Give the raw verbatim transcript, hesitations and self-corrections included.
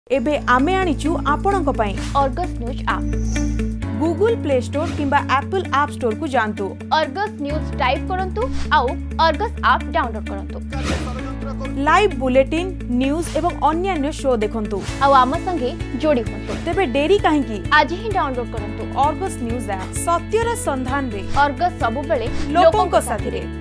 एबे आमे आनिचु आपणक पई Argus news app. Google Play Store किंबा एप्पल ऐप स्टोर को जानतु अर्गस न्यूज टाइप करंतु आउ अर्गस ऐप डाउनलोड करंतु। लाइव बुलेटिन न्यूज एवं अन्यान्य शो देखंतु आउ आम संगे जोड़ी होंतु। तेबे डेरी काहेकि आज ही डाउनलोड करंतु अर्गस न्यूज ऐप। सत्यर संधान रे अर्गस सबु बेले लोकंक साथी रे।